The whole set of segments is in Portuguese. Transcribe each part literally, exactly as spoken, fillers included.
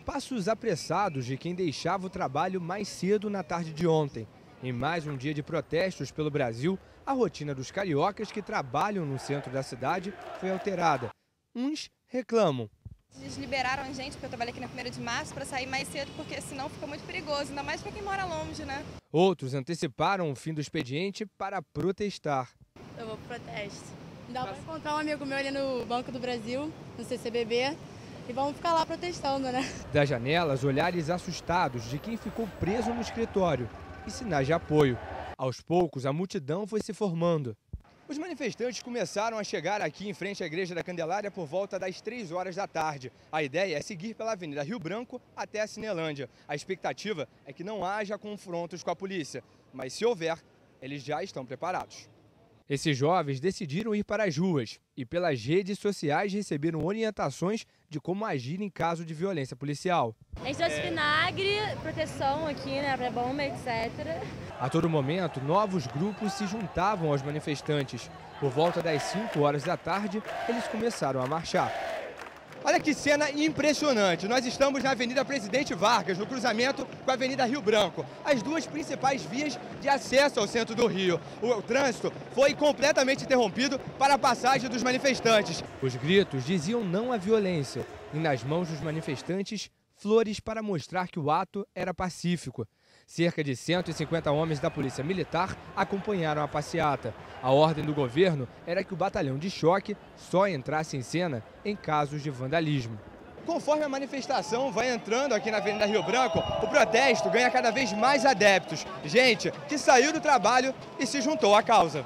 Passos apressados de quem deixava o trabalho mais cedo na tarde de ontem. Em mais um dia de protestos pelo Brasil, a rotina dos cariocas que trabalham no centro da cidade foi alterada. Uns reclamam. Eles liberaram a gente, porque eu trabalhei aqui na primeira de março, para sair mais cedo, porque senão fica muito perigoso, ainda mais para quem mora longe, né? Outros anteciparam o fim do expediente para protestar. Eu vou pro protesto. Dá para encontrar um amigo meu ali no Banco do Brasil, no C C B B, e vamos ficar lá protestando, né? Das janelas, olhares assustados de quem ficou preso no escritório e sinais de apoio. Aos poucos, a multidão foi se formando. Os manifestantes começaram a chegar aqui em frente à Igreja da Candelária por volta das três horas da tarde. A ideia é seguir pela Avenida Rio Branco até a Cinelândia. A expectativa é que não haja confrontos com a polícia, mas se houver, eles já estão preparados. Esses jovens decidiram ir para as ruas e pelas redes sociais receberam orientações de como agir em caso de violência policial. A gente trouxe vinagre, proteção aqui, né, para bomba, etcétera. A todo momento, novos grupos se juntavam aos manifestantes. Por volta das cinco horas da tarde, eles começaram a marchar. Olha que cena impressionante. Nós estamos na Avenida Presidente Vargas, no cruzamento com a Avenida Rio Branco, as duas principais vias de acesso ao centro do Rio. O trânsito foi completamente interrompido para a passagem dos manifestantes. Os gritos diziam não à violência e nas mãos dos manifestantes, flores para mostrar que o ato era pacífico. Cerca de cento e cinquenta homens da Polícia Militar acompanharam a passeata. A ordem do governo era que o batalhão de choque só entrasse em cena em casos de vandalismo. Conforme a manifestação vai entrando aqui na Avenida Rio Branco, o protesto ganha cada vez mais adeptos. Gente que saiu do trabalho e se juntou à causa.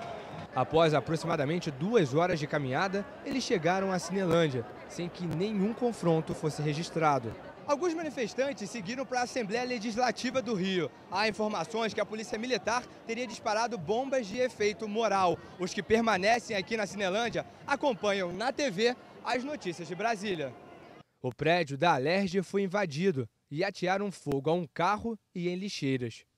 Após aproximadamente duas horas de caminhada, eles chegaram à Cinelândia, sem que nenhum confronto fosse registrado. Alguns manifestantes seguiram para a Assembleia Legislativa do Rio. Há informações que a Polícia Militar teria disparado bombas de efeito moral. Os que permanecem aqui na Cinelândia acompanham na T V as notícias de Brasília. O prédio da Alerj foi invadido e atearam fogo a um carro e em lixeiras.